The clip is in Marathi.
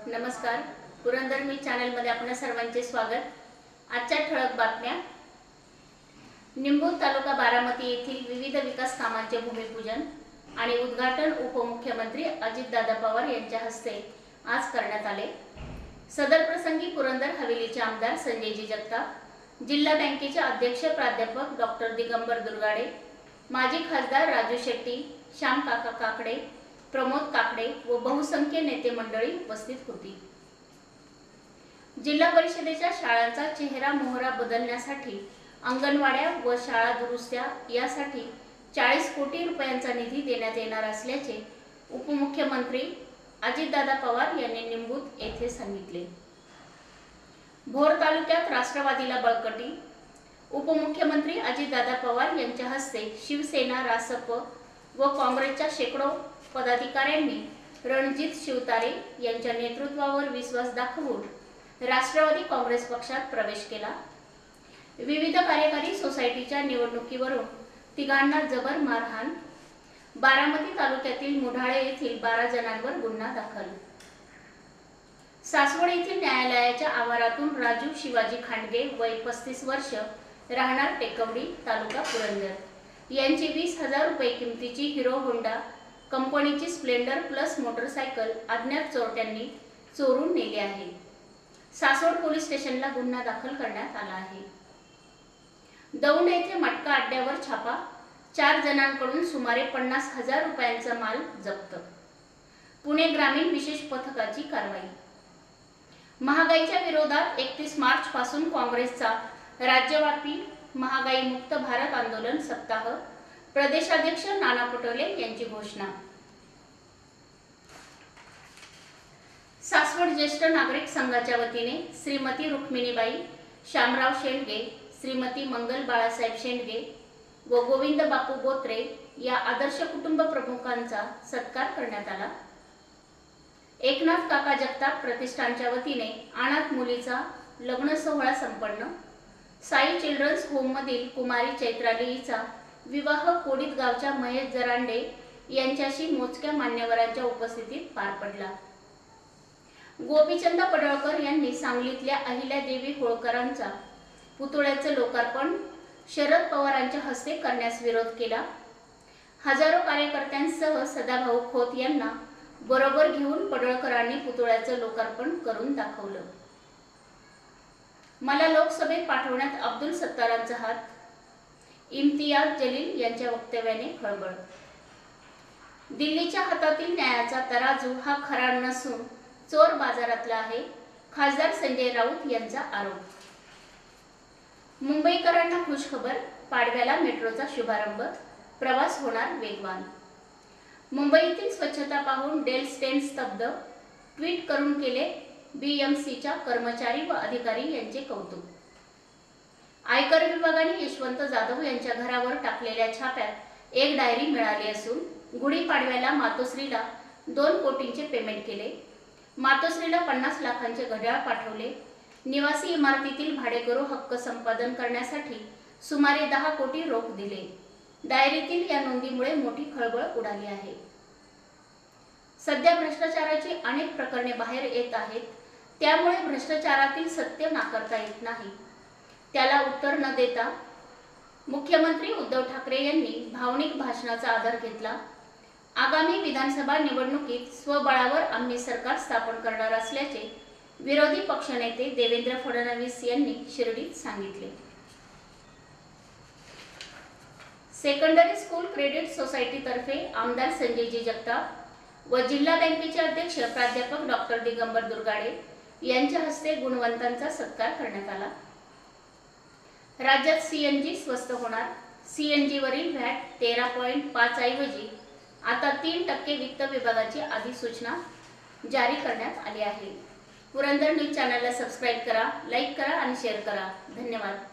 नमस्कार. पुरंदर न्यूज चॅनलमध्ये आपणा सर्वांचे स्वागत. आजच्या ठळक बातम्या. निंबूत तालुका बारामती येथील विविध विकास कामांचे भूमिपूजन आणि उद्घाटन उपमुख्यमंत्री अजितदादा पवार यांच्या हस्ते आज करण्यात आले. सदर प्रसंगी पुरंदर हवेलीचे आमदार संजयजी जगताप, जिल्हा बँकेचे अध्यक्ष प्राध्यापक डॉक्टर दिगंबर दुर्गाडे, माजी खासदार राजू शेट्टी, श्याम काका काकडे, प्रमोद काकडे व बहुसंख्य नेते मंडळी उपस्थित होती. जिल्हा परिषदेच्या शाळांचा चेहरा मोहरा बदलण्यासाठी अंगणवाड्या व शाळा दुरुस्त्या यासाठी 40 कोटी रुपयांचा निधी देण्यात येणार असल्याचे उपमुख्यमंत्री अजितदादा पवार यांनी निंबूत येथे सांगितले. भोर तालुक्यात राष्ट्रवादीला बळकटी. उपमुख्यमंत्री अजितदादा पवार यांच्या हस्ते शिवसेना, रासप व काँग्रेसच्या शेकडो पदाधिकाऱ्यांनी रणजित शिवतारे यांच्या नेतृत्वावर विश्वास दाखवून राष्ट्रवादी काँग्रेस पक्षात प्रवेश केला. विविध कार्यकारी सोसायटीच्या निवडणुकीवरून तिघांना जबर मारहाण. बारामती तालुक्यातील मुढाळे येथील 12 जणांवर गुन्हा दाखल. सासवड येथील न्यायालयाच्या आवारातून राजू शिवाजी खांडगे वय 35 वर्ष, राहणार टेकवडी, तालुका पुरंदर यांची 20,000 रुपये किमतीची हिरो होंडा कंपनीची स्प्लेंडर प्लस मोटरसायकल अज्ञात चोरट्यांनी चोरून नेली आहे. सासवड पोलीस स्टेशनला गुन्हा दाखल करण्यात आला आहे. दौंड येथे मटका अड्ड्यावर छापा. 4 जणांकडून सुमारे 50,000 रुपयांचा माल जप्त. पुणे ग्रामीण विशेष पथकाची कारवाई. महागाईच्या विरोधात 31 मार्च पासून काँग्रेसचा राज्यव्यापी महागाई मुक्त भारत आंदोलन सप्ताह. प्रदेशाध्यक्ष नाना पटोले यांची घोषणा. सासवड ज्येष्ठ नागरिक संघाच्या वतीने श्रीमती रुक्मिणीबाई शामराव शेंडगे, श्रीमती मंगल बाळासाहेब शेंडगे व गोविंद बापू बोत्रे या आदर्श कुटुंब प्रमुखांचा सत्कार करण्यात आला. एकनाथ काका जगताप प्रतिष्ठानच्या वतीने अनाथ मुलीचा लग्न सोहळा संपन्न. साई चिल्ड्रन्स होम मधील कुमारी चैत्राली हिचा विवाह कोडीत गावच्या महेश जरांडे यांच्याशी मोजक्या मान्यवरांच्या उपस्थितीत पार पडला. गोपीचंद पडळकर यांनी सांगलीतल्या अहिल्यादेवी होळकरांचा पुतळ्याचे लोकार्पण शरद पवारांच्या हस्ते करण्यास विरोध केला. हजारो कार्यकर्त्यांसह सदाभाऊ खोत यांना बरोबर घेऊन पडळकरांनी पुतळ्याचे लोकार्पण करून दाखवलं. मला लोकसभेत पाठवण्यात अब्दुल सत्तारांचा हात. इम्तियाज जलील यांच्या वक्तव्याने खळबळ. दिल्लीच्या हातातील न्यायाचा तराजू हा खरा नसून चोर बाजारातला आहे. खासदार संजय राऊत यांचा आरोप. मुंबईकरांना खुशखबर. पाडव्याला मेट्रोचा शुभारंभ. प्रवास होणार वेगवान. मुंबईतील स्वच्छता पाहून डेल स्टेन स्तब्ध. ट्विट करून केले बीएमसीच्या कर्मचारी व अधिकारी यांचे कौतुक. आयकर विभागाने यशवंत जाधव यांच्या घरावर टाकलेल्या छाप्यात एक डायरी मिळाली असून गुढीपाडव्याला मातोश्रीला 2 कोटींचे पेमेंट केले. मातोश्रीला 50 लाखांचे घड्याळ पाठवले. निवासी इमारतीतील भाडेकरू हक्क संपादन करण्यासाठी सुमारे 10 कोटी रोख दिले. डायरीतील या नोंदीमुळे मोठी खळबळ उडाली आहे. सध्या भ्रष्टाचाराची अनेक प्रकरणे बाहेर येत आहेत. त्यामुळे भ्रष्टाचारातील सत्य नाकारता येत नाही. त्याला उत्तर न देता मुख्यमंत्री उद्धव ठाकरे यांनी भावनिक भाषणाचा आधार घेतला. आगामी विधानसभा निवडणुकीत स्वबळावर आम्ही सरकार स्थापन करणार असल्याचे विरोधी पक्षनेते देवेंद्र फडणवीस यांनी शिर्डीत सांगितले. सेकंडरी स्कूल क्रेडिट सोसायटीतर्फे आमदार संजयजी जगताप व जिल्हा बँकेचे अध्यक्ष प्राध्यापक डॉक्टर दिगंबर दुर्गाडे यांच्या हस्ते गुणवंतांचा सत्कार करण्यात आला. राज्यात सीएनजी स्वस्त होणार. सीएनजी वरील व्हॅट 13.5 ऐवजी आता 3% वित्त विभागाची अधिसूचना जारी करण्यात आली आहे. पुरंदर न्यूज चॅनलला सबस्क्राईब करा, लाईक करा आणि शेअर करा. धन्यवाद.